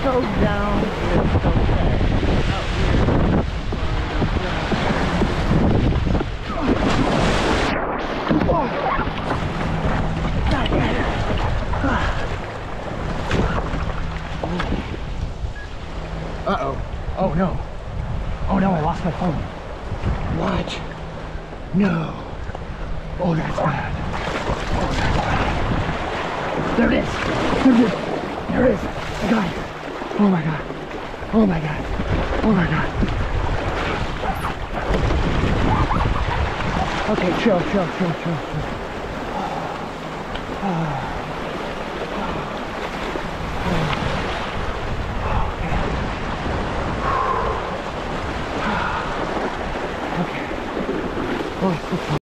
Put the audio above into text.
go down, it's okay. Out here, uh-oh. Oh no. Oh no, I lost my phone. What? No. Oh, that's bad. Oh, that's bad. There it is. There it is. There it is. I got it. Oh my god. Oh my god. Oh my god. Okay, chill, chill, chill, chill, chill. Okay. Oh,